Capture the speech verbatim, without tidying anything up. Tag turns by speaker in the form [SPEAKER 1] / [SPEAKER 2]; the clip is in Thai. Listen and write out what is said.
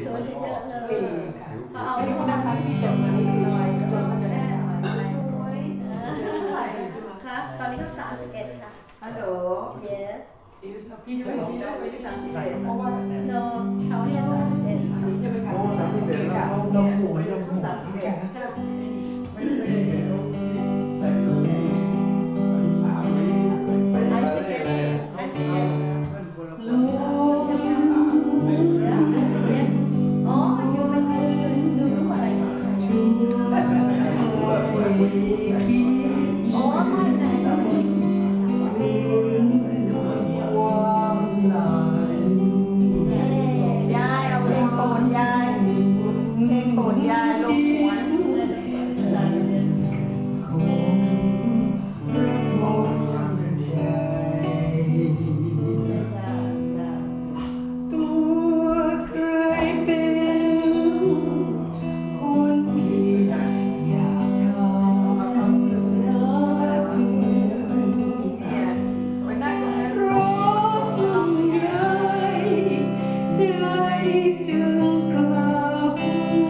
[SPEAKER 1] สวยเยอะๆเลยเขาเอา
[SPEAKER 2] ที่นั่งพักที่จบมาหน่อยจบมาจะได้สวยใส่ใช่ไหม
[SPEAKER 1] ครับตอนนี้ก็สามสิบเอ็ดค่ะ
[SPEAKER 2] ฮัลโหล
[SPEAKER 1] yes
[SPEAKER 2] พี่จะบอกได้ไหมที่สามสิบเอ็ดเพราะว่า
[SPEAKER 1] no เขาเรียกสามสิบเอ็ด
[SPEAKER 2] นี่ใช่ไหมคะสามสิบเอ็ดกับลมหัวลมหัวสามสิบเอ็ดไม่เคยเห็นลมแต่ช่วงนี้
[SPEAKER 1] ไอซิเกตไอซิเกต
[SPEAKER 2] ลม
[SPEAKER 1] อ๋ออยู่เป็นดูรูปอะไรอ๋อไม่ไหนยายเอาเพลงโปรดยายเพลงโปรดยายลงหัว
[SPEAKER 3] จึงกลับ